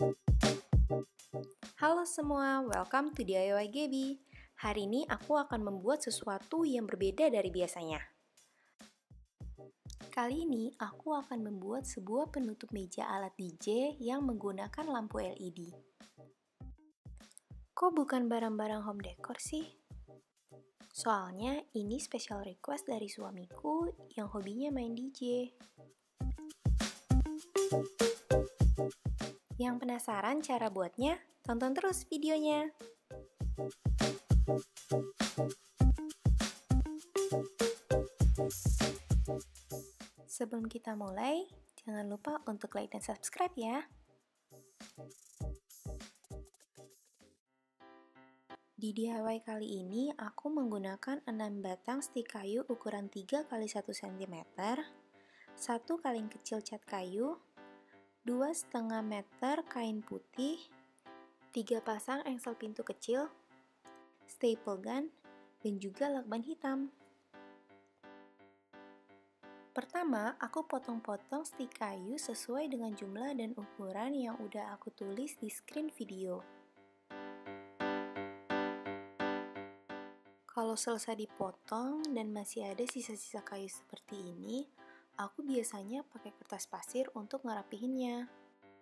Halo semua, welcome to DIY Gaby. Hari ini aku akan membuat sesuatu yang berbeda dari biasanya. Kali ini aku akan membuat sebuah penutup meja alat DJ yang menggunakan lampu LED. Kok bukan barang-barang home decor sih? Soalnya ini special request dari suamiku yang hobinya main DJ. Yang penasaran cara buatnya? Tonton terus videonya. Sebelum kita mulai, jangan lupa untuk like dan subscribe ya. Di DIY kali ini, aku menggunakan 6 batang stik kayu ukuran 3 x 1 cm, 1 kaleng kecil cat kayu, 2,5 meter kain putih, 3 pasang engsel pintu kecil, staple gun, dan juga lakban hitam. Pertama, aku potong-potong stik kayu sesuai dengan jumlah dan ukuran yang udah aku tulis di screen video. Kalau selesai dipotong dan masih ada sisa-sisa kayu seperti ini, aku biasanya pakai kertas pasir untuk ngerapihinnya.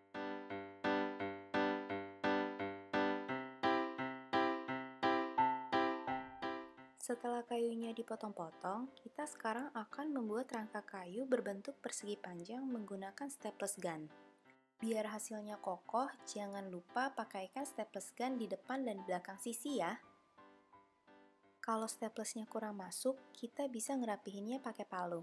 Setelah kayunya dipotong-potong, kita sekarang akan membuat rangka kayu berbentuk persegi panjang menggunakan staples gun. Biar hasilnya kokoh, jangan lupa pakaikan staples gun di depan dan belakang sisi ya. Kalau staplesnya kurang masuk, kita bisa ngerapihinnya pakai palu.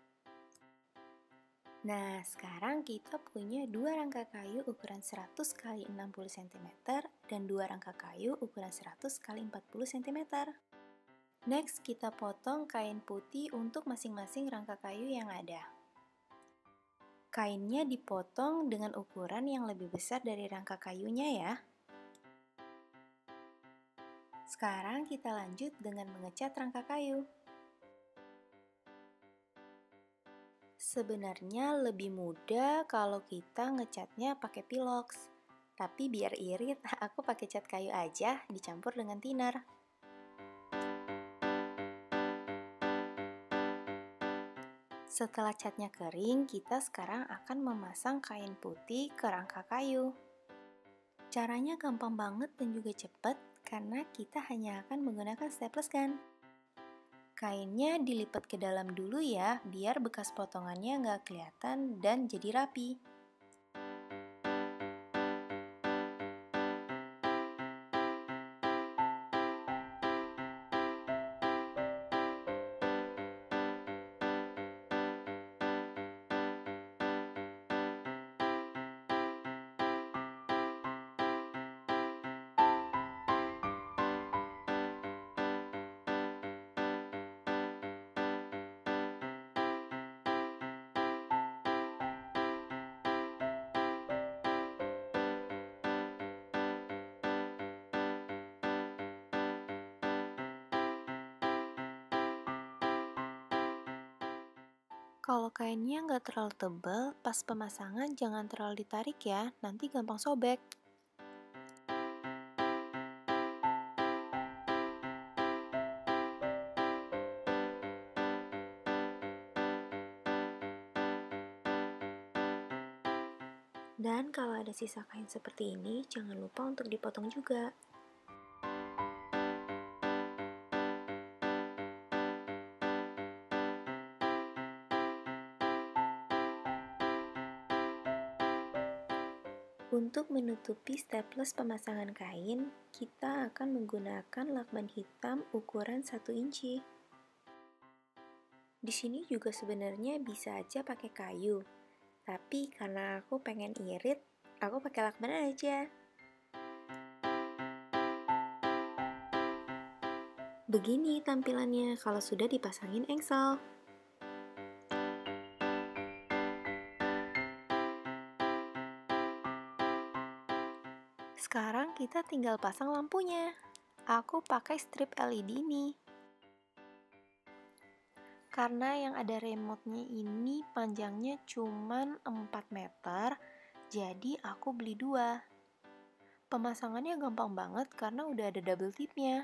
Nah, sekarang kita punya 2 rangka kayu ukuran 100 x 60 cm dan 2 rangka kayu ukuran 100 x 40 cm. Next, kita potong kain putih untuk masing-masing rangka kayu yang ada. Kainnya dipotong dengan ukuran yang lebih besar dari rangka kayunya ya. Sekarang kita lanjut dengan mengecat rangka kayu. Sebenarnya lebih mudah kalau kita ngecatnya pakai pilox. Tapi biar irit, aku pakai cat kayu aja dicampur dengan thinner. Setelah catnya kering, kita sekarang akan memasang kain putih ke rangka kayu. Caranya gampang banget dan juga cepat karena kita hanya akan menggunakan staples gun. Kainnya dilipat ke dalam dulu ya, biar bekas potongannya nggak kelihatan dan jadi rapi. Kalau kainnya nggak terlalu tebal, pas pemasangan jangan terlalu ditarik ya, nanti gampang sobek. Dan kalau ada sisa kain seperti ini, jangan lupa untuk dipotong juga. Untuk menutupi staples pemasangan kain, kita akan menggunakan lakban hitam ukuran 1 inci. Di sini juga sebenarnya bisa aja pakai kayu, tapi karena aku pengen irit, aku pakai lakban aja. Begini tampilannya kalau sudah dipasangin engsel. Sekarang kita tinggal pasang lampunya. Aku pakai strip LED ini. Karena yang ada remote-nya ini panjangnya cuman 4 meter, Jadi aku beli 2. Pemasangannya gampang banget karena udah ada double tipnya.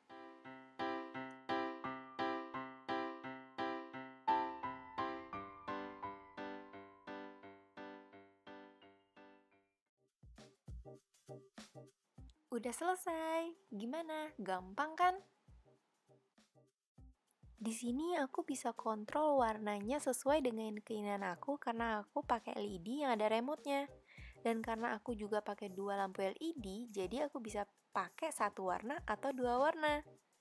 Udah selesai. Gimana? Gampang kan? Di sini aku bisa kontrol warnanya sesuai dengan keinginan aku karena aku pakai LED yang ada remote-nya. Dan karena aku juga pakai 2 lampu LED, jadi aku bisa pakai 1 warna atau 2 warna.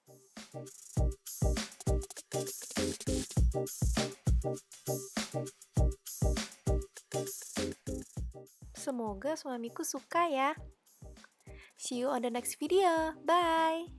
Semoga suamiku suka ya. See you on the next video. Bye!